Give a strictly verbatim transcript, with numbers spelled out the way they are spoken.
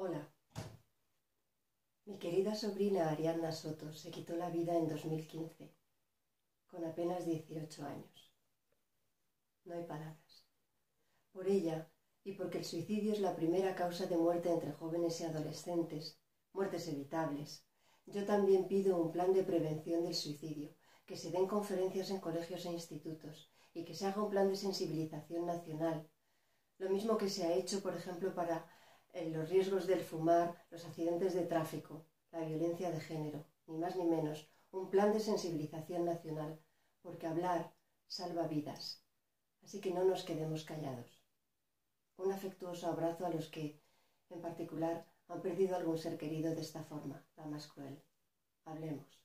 Hola. Mi querida sobrina Ariadna Soto se quitó la vida en dos mil quince, con apenas dieciocho años. No hay palabras. Por ella, y porque el suicidio es la primera causa de muerte entre jóvenes y adolescentes, muertes evitables, yo también pido un plan de prevención del suicidio, que se den conferencias en colegios e institutos y que se haga un plan de sensibilización nacional. Lo mismo que se ha hecho, por ejemplo, para eh, los riesgos del fumar, los accidentes de tráfico, la violencia de género, ni más ni menos, un plan de sensibilización nacional, porque hablar salva vidas. Así que no nos quedemos callados. Un afectuoso abrazo a los que, en particular, han perdido algún ser querido de esta forma, la más cruel. Hablemos.